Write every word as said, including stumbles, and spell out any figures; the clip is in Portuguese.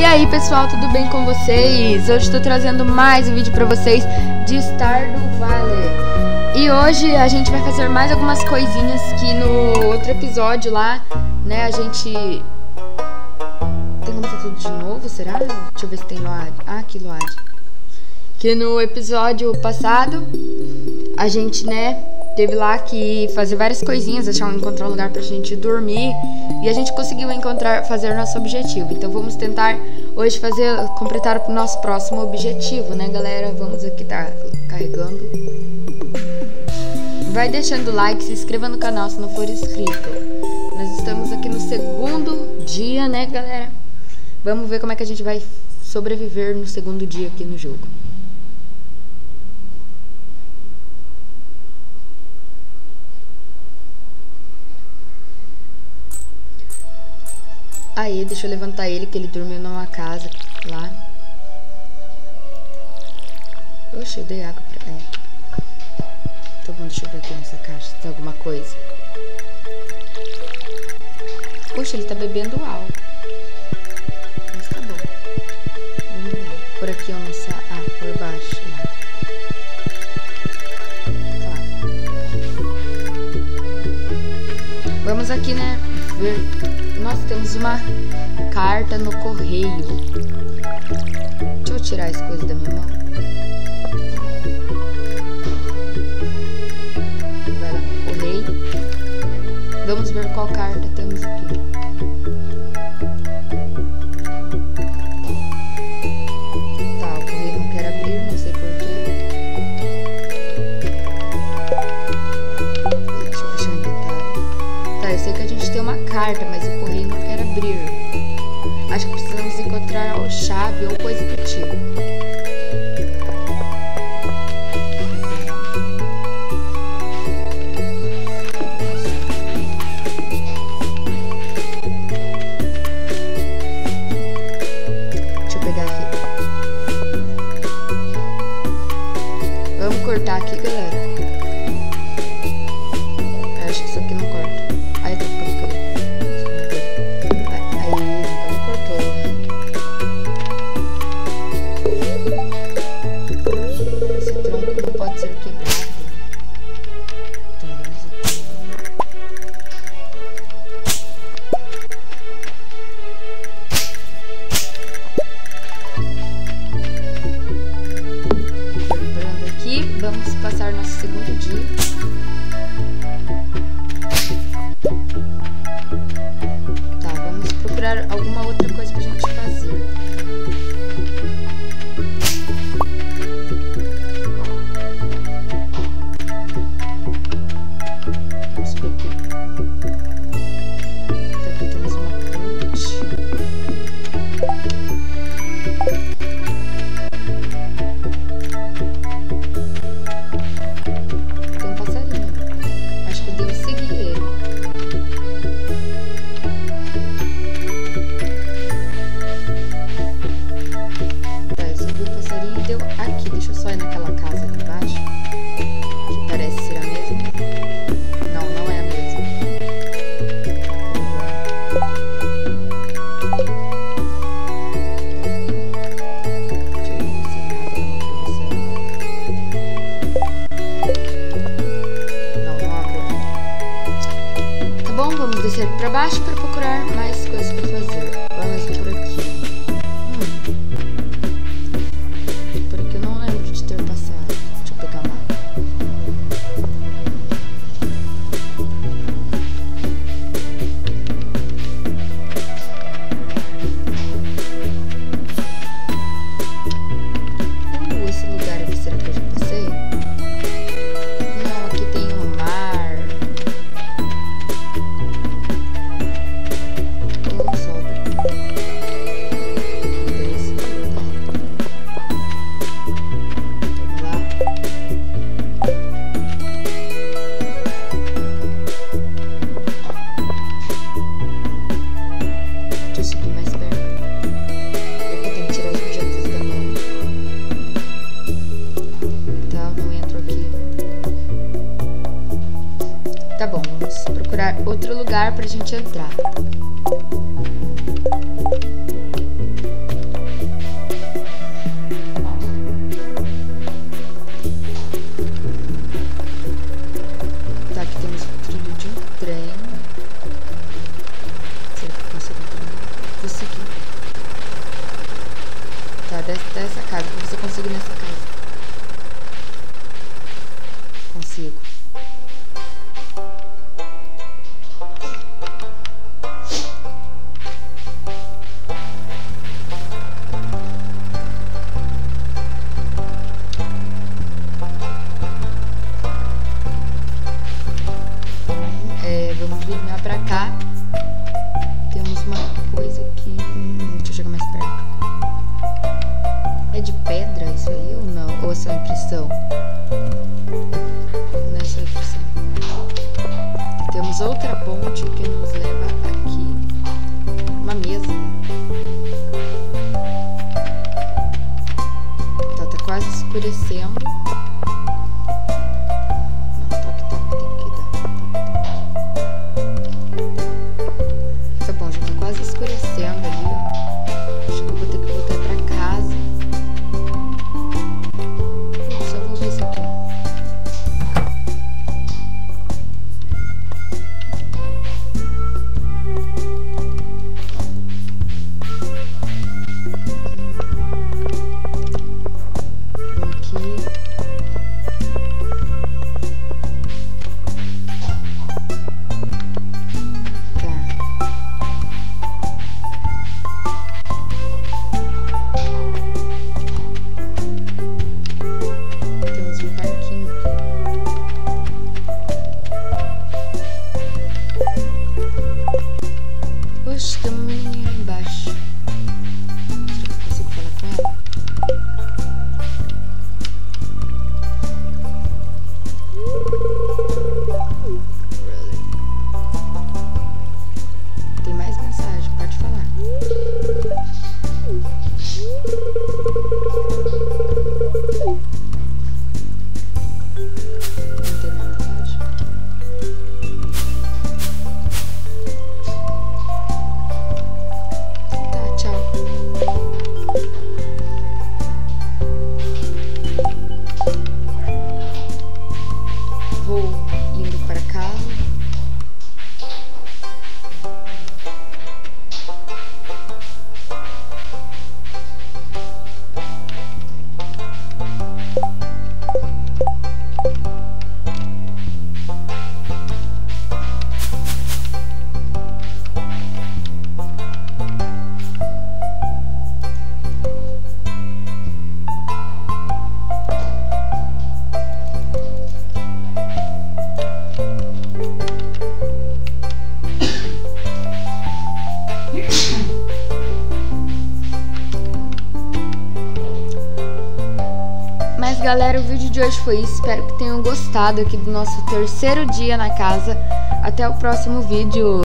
E aí pessoal, tudo bem com vocês? Hoje estou trazendo mais um vídeo pra vocês de Stardew Valley. E hoje a gente vai fazer mais algumas coisinhas que no outro episódio lá, né, a gente... Tem como fazer tudo de novo, será? Deixa eu ver se tem Load. Ah, aqui Load. Que no episódio passado, a gente, né, teve lá que fazer várias coisinhas, achar, encontrar um lugar pra gente dormir. E a gente conseguiu encontrar, fazer nosso objetivo. Então vamos tentar hoje fazer, completar o nosso próximo objetivo, né, galera? Vamos aqui, tá carregando. Vai deixando o like, se inscreva no canal se não for inscrito. Nós estamos aqui no segundo dia, né, galera? Vamos ver como é que a gente vai sobreviver no segundo dia aqui no jogo. Aí, deixa eu levantar ele, que ele dormiu numa casa lá. Oxe, eu dei água pra ele. Tá bom, deixa eu ver aqui nessa caixa se tem alguma coisa. Poxa, ele tá bebendo álcool. Mas tá bom. Vamos lá. Por aqui eu não sei. Ah, por baixo lá. Tá. Vamos aqui, né? Ver. Nós temos uma carta no correio. Deixa eu tirar as coisas da minha mão. Vai lá no correio. Vamos ver qual carta temos aqui. Tá, o correio não quer abrir, não sei porquê. Deixa eu fechar o inventário. Tá, eu sei que a gente tem uma carta, mas o correio não quer abrir. Acho que precisamos encontrar a chave ou coisa do tipo. Deixa eu pegar aqui. Vamos cortar aqui, galera. Eu acho que isso aqui não corta. Aí tá ficando. Vamos passar nosso segundo dia. Tá, vamos procurar alguma outra coisa pra gente fazer. Vamos ver aqui. Aqui temos uma ponte. Descer para baixo para procurar mais coisas para fazer. Vamos por aqui. Hum. Por aqui eu não lembro de ter passado. Deixa eu pegar o mapa. Uh, esse lugar aqui, será que eu já passei? Não, aqui tem um mar. Outro lugar pra gente entrar. Vou seguir. Tá, desce dessa casa. Você consegue nessa casa? Consigo. É, vamos vir pra cá. Temos uma coisa aqui. Hum, deixa eu chegar mais perto. É de pedra isso aí ou não? Ou é só impressão? Não é só impressão. Temos outra ponte que nos leva aqui. Uma mesa. Tá, tá quase escurecendo. Não, toque, toque, tem que dar. Tá bom, já tá quase escurecendo ali, ó. Acho que eu vou ter que voltar pra casa. Só vou ver isso aqui. Aqui. Oxe, tem uma menininha ali embaixo. Será que eu consigo falar com ela? Tem mais mensagem, pode falar. Não tem mais mensagem? Tá, tchau. Vou indo para casa. Mas galera, o vídeo de hoje foi isso. Espero que tenham gostado aqui do nosso terceiro dia na casa. Até o próximo vídeo.